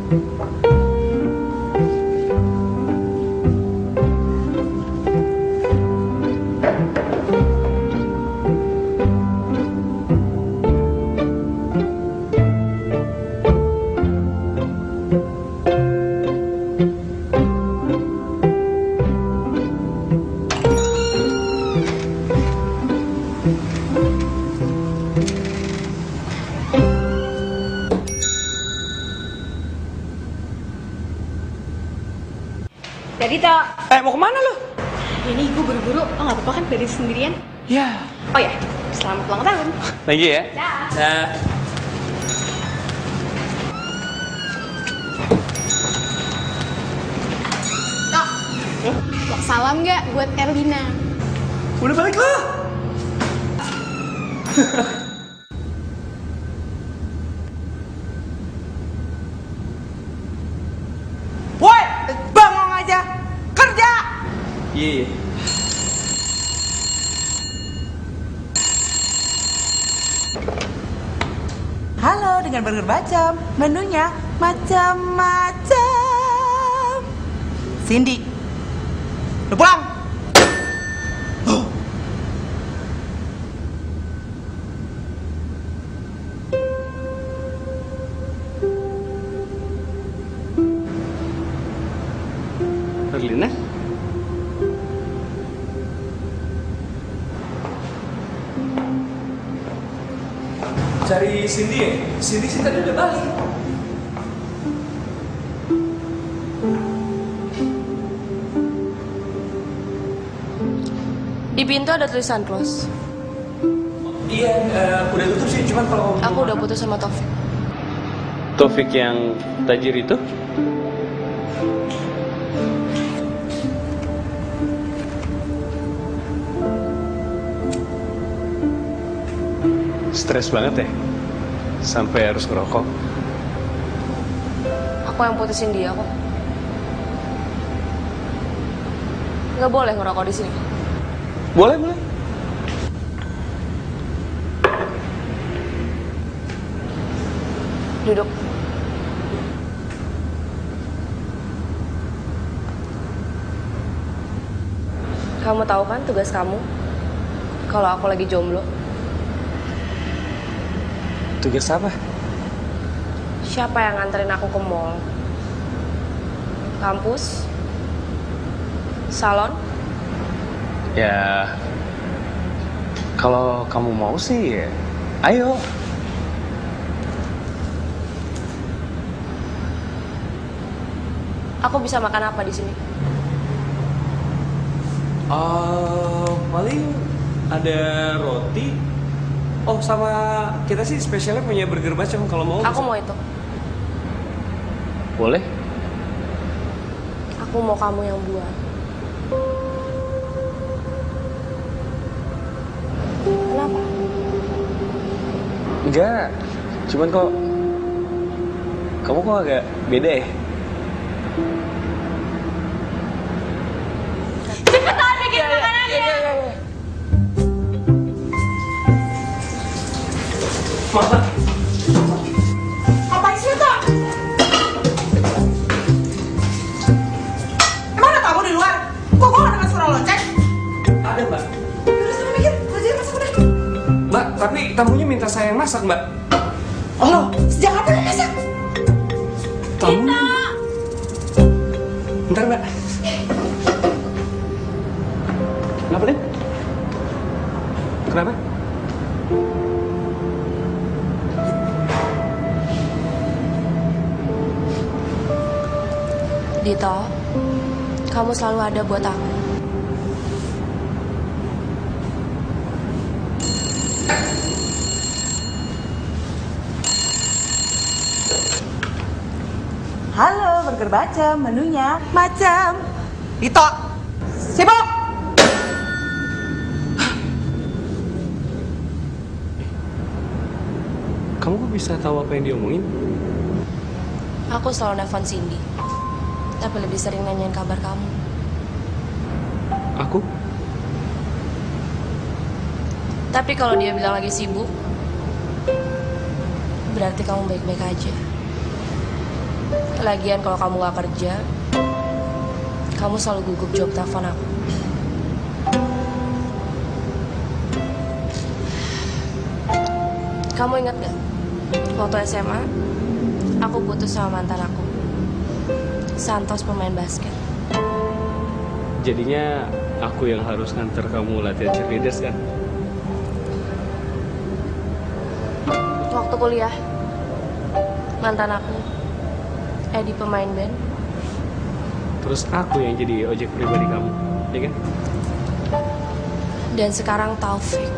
Jadi Tok. Mau kemana lo? Ini gue buru-buru, lo gak apa-apa kan dari sendirian? Ya. Oh ya, selamat ulang tahun. Thank you ya. Dah. Tok, salam gak buat Erlina? Udah balik lo. Woi, bengong aja, kerja. Iya. Halo, dengan burger bacem, menunya macam-macam. Cindy, udah pulang? Erlina? Cari Cindy ya? Cindy sih tadi udah balik. Di pintu ada tulisan close. Iya, udah tutup sih, cuman kalau... Aku udah putus sama Taufik. Taufik yang tajir itu? Stres banget ya? Sampai harus ngerokok. Aku yang putusin dia kok. Nggak boleh ngerokok di sini. Boleh, boleh. Duduk. Kamu tahu kan tugas kamu? Kalau aku lagi jomblo. Tugas apa? Siapa yang nganterin aku ke mall? Kampus? Salon? Ya, kalau kamu mau sih, ya, ayo. Aku bisa makan apa di sini? Paling ada roti. Oh, sama kita sih spesialnya punya burger bacem kalau mau. Aku mau itu. Boleh? Aku mau kamu yang buat. Kenapa? Enggak. Cuman kok kamu kok agak beda ya? Cepetan bikin makanannya. Mama. Ngapain sih, Tok? Emang ada tamu di luar? Kok gue gak dengar suara lonceng? Ada, Mbak. Yaudah, sana mikir, kerjain masak udah. Mbak, tapi tamunya minta saya yang masak, Mbak. Oh lo, sejak kapan lo masak? Tamu? Bentar, Mbak. Kenapa, Den? Kenapa? Dito, kamu selalu ada buat aku. Halo, burger bacem, menunya macam. Dito, sibuk. Kamu kok bisa tahu apa yang diomongin? Aku selalu nelfon Cindy, tapi lebih sering nanyain kabar kamu. Aku? Tapi kalau dia bilang lagi sibuk, berarti kamu baik-baik aja. Lagian kalau kamu gak kerja, kamu selalu gugup jawab telepon aku. Kamu ingat gak? Waktu SMA, aku putus sama mantan aku. Santos pemain basket. Jadinya aku yang harus nganter kamu latihan cheerleaders kan? Waktu kuliah, mantan aku, Edi pemain band. Terus aku yang jadi ojek pribadi kamu, ya kan? Dan sekarang Taufik.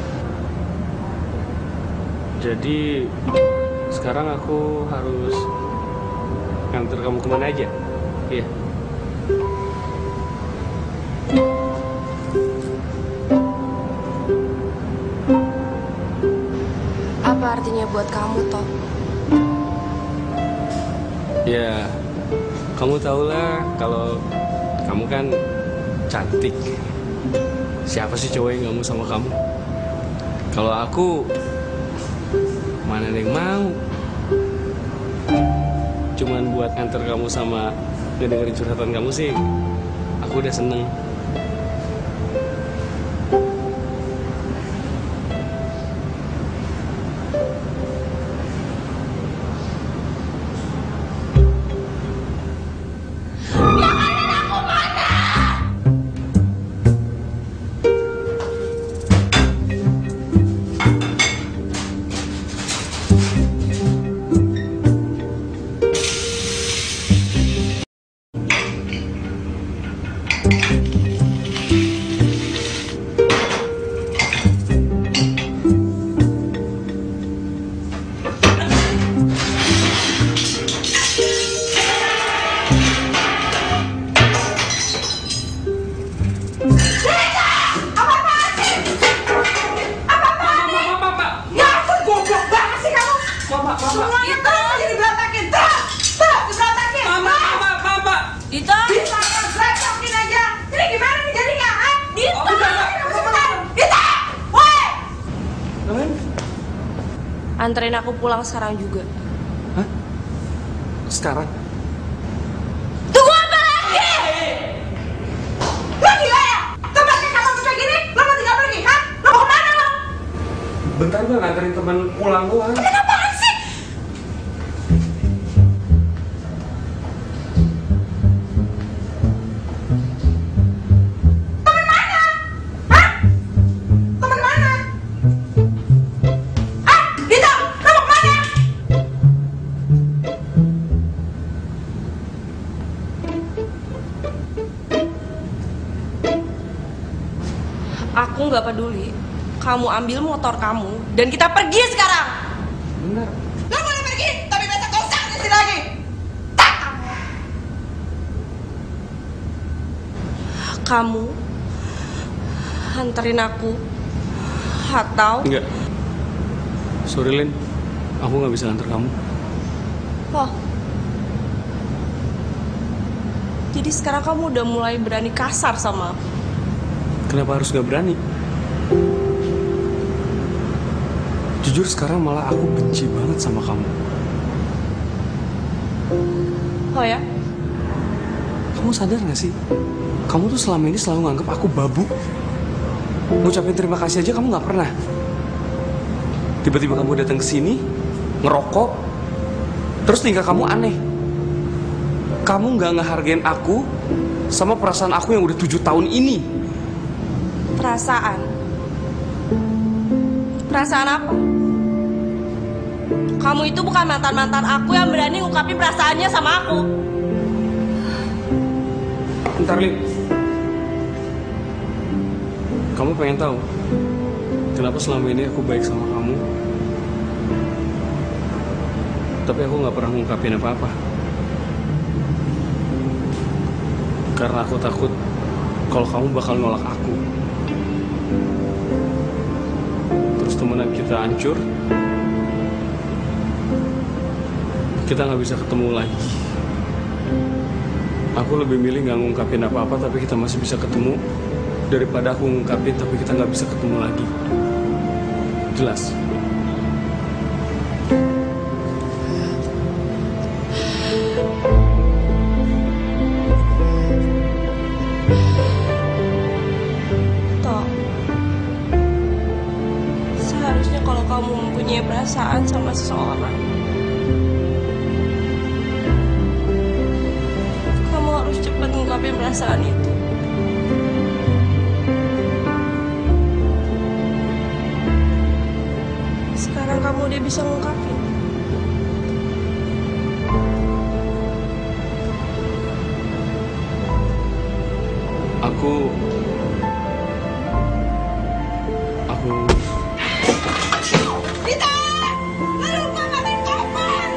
Jadi sekarang aku harus nganter kamu kemana aja? Iya. Apa artinya buat kamu, Toh? Ya, kamu tahulah kalau kamu kan cantik. Siapa sih cowok yang gak mau sama kamu? Kalau aku, mana ada yang mau? Cuman buat nganter kamu sama ngedengerin curhatan kamu sih, aku udah seneng. Anterin aku pulang sekarang juga. Hah? Sekarang? Tunggu apa lagi? Lo gila ya? Tempatnya kamu bisa gini, lo mau tinggal pergi, kan? Lo mau kemana lo? Bentar gue nganterin teman pulang doang. Kenapaan sih? Temen mana? Hah? Temen mana? Ah, Dito, lo mau kemana? Aku nggak peduli. Kamu ambil motor kamu dan kita pergi sekarang. Bener. Lo boleh pergi, tapi besok gak usah di sini lagi. Kamu anterin aku atau Enggak. Sorry Lin, aku nggak bisa nganter kamu. oh. Jadi sekarang kamu udah mulai berani kasar sama aku. Kenapa harus nggak berani? Jujur sekarang malah aku benci banget sama kamu. Oh ya? Kamu sadar gak sih? Kamu tuh selama ini selalu nganggap aku babu. Ngucapin terima kasih aja kamu nggak pernah. Tiba-tiba kamu datang ke sini, ngerokok, terus tingkah kamu aneh. Kamu nggak ngehargain aku sama perasaan aku yang udah 7 tahun ini. Perasaan? Perasaan apa? Kamu itu bukan mantan-mantan aku yang berani ngungkapin perasaannya sama aku. Bentar, Lin. Kamu pengen tahu kenapa selama ini aku baik sama kamu, tapi aku nggak pernah ngungkapin apa-apa? Karena aku takut kalau kamu bakal nolak aku. Terus temenan kita hancur, kita nggak bisa ketemu lagi. Aku lebih milih nggak ngungkapin apa-apa tapi kita masih bisa ketemu, daripada aku ngungkapin tapi kita nggak bisa ketemu lagi. Jelas? perasaan itu. Sekarang kamu udah bisa ngungkapin. Aku Dita! Lalu makan kapan?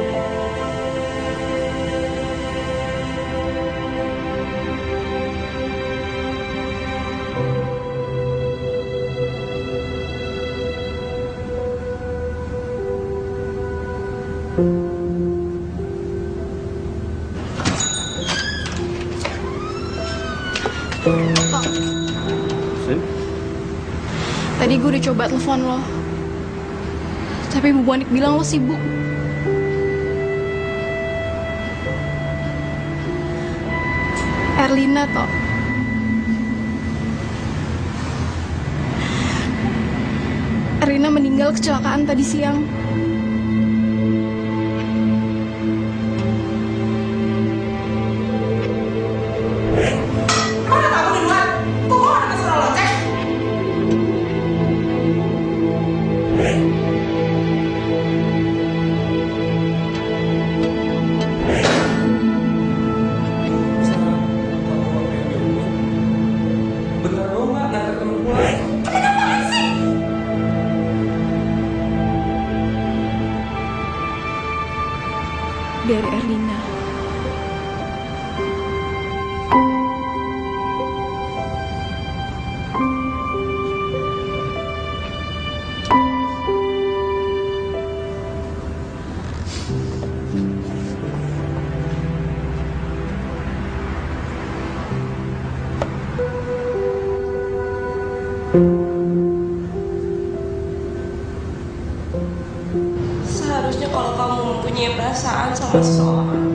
Kok, Sin? tadi gue udah coba telepon lo. Tapi Bu Monik bilang lo sibuk. Erlina toh. Erlina meninggal kecelakaan tadi siang. Mana kamu di luar? Kok kamu ada suara lonceng? Bentar dong, Mbak. Nanti temen pulang. Dari Erlina. Seharusnya kalau kamu mempunyai perasaan sama seseorang,